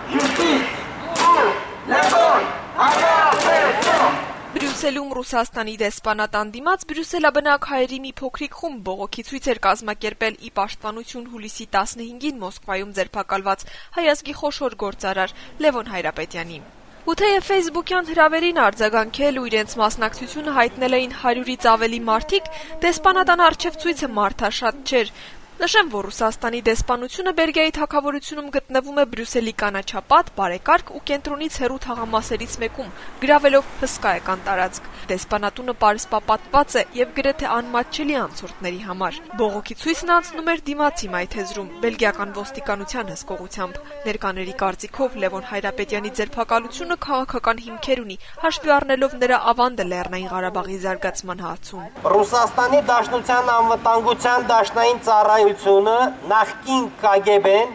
Բրյուսելում Ռուսաստանի դեսպանատան դիմաց բրյուսելաբնակ հայերի մի փոքրիկ խումբ բողոքի ցույց էր կազմակերպել ի պաշտպանություն հուլիսի 15-ին Մոսկվայում ձերբակալված հայ ազգի խոշոր գործարար Լևոն Հայրապետյանի։ Ու թեև ֆեյսբուքյան հրավերին արձագանքել ու իրենց մասնակցությունը հայտնել էին 100-ից ավելի մարդիկ, դեսպանատան առջև ցույցը մարդաշատ չէր։ Նշեմ, որ Ռուսաստանի դեսպանությունը Բելգիայի թագավորությունում գտնվում է Բրյուսելի կանաչապատ, բարեկարգ ու կենտրոնից հեռու թաղամասերից մեկում, գրավելով հսկայական տարածք։ Դեսպանատունը պարսպապատված է եւ գրեթե անմատչելի անցորդների համար։ Բողոքի ցույցն անցնում էր դիմացի մայթեզրում, բելգիական ոստիկանության հսկողությամբ։ Ներկաների կարծիքով Լևոն Հայրապետյանի ձերբակալությունը քաղաքական հիմքեր ունի, հաշվի առնելով նրա ավանդը Լեռնային Ղարաբաղի զարգացման հարցում։ Ռուսաստանի Դաշնության անվտանգության դաշնային ծառայությունը նախկին KGB-ն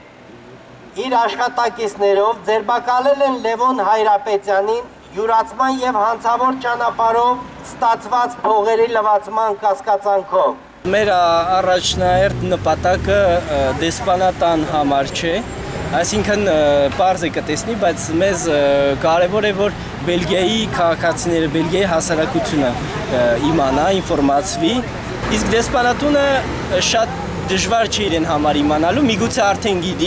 իր աշխատակիցներով ձերբակալել են Լևոն Հայրապետյանին յուրացման եւ հանցավոր ճանապարհով ստացված փողերի լվացման կասկածանքով։ Մեր առաջնահերթ նպատակը դեսպանատան համար չէ, այսինքն պարզ է կտեսնի, բայց մեզ կարևոր է, որ Բելգիայի քաղաքացիները, Բելգիայի հասարակությունը իմանա, ինֆորմացվի, իսկ դեսպանատունը շատ դժվար չէ իրեն համար իմանալու, միգուցե արդեն գիտի,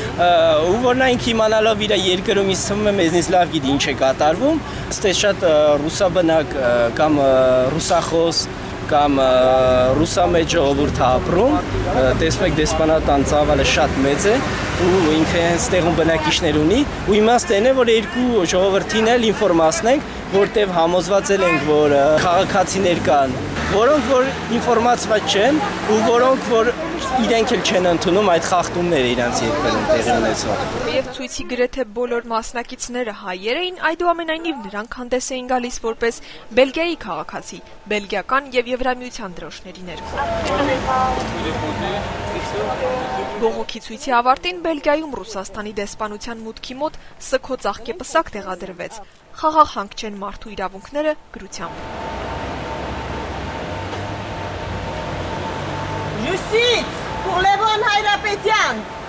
ու որ նա ինքը իմանալով իր երկրում ինձ թվում է մեզնից լավ գիտի ինչ է կատարվում, ստե շատ ռուսաբնակ կամ ռուսախոս կամ ռուսամեջ ժողովուրդ ապրում, տեսնեք դեսպանատան ծավալը շատ մեծ է ու ինքը հենց տեղում բնակիչներ ունի ու իմաստն է, որ երկու ժողովրդին էլ ինֆորմացնենք, որտեղ համոզված ենք, որ քաղաքացիներ կան, որոնք որ ինֆորմացված չեն ու որոնք որ իրենք էլ չեն ընդունում այդ խախտումները իրանց երկրում տեղի ունեցող։ Եվ ցույցի գրեթե բոլոր մասնակիցները հայեր էին, այդուամենայնիվ նրանք հանդես էին գալիս որպես Բելգիայի քաղաքացի, բելգիական եւ Եվրամիության դրոշների ներքո։ Բողոքի ցույցի ավարտին Բելգիայում Ռուսաստանի դեսպանության մուտքի մոտ սգո ծաղկեպսակ տեղադրվեց։ Խաղաղ հանգչեն մարդու իրավունքները գրությամբ։ Justice pour Levon Hayrapetyyan!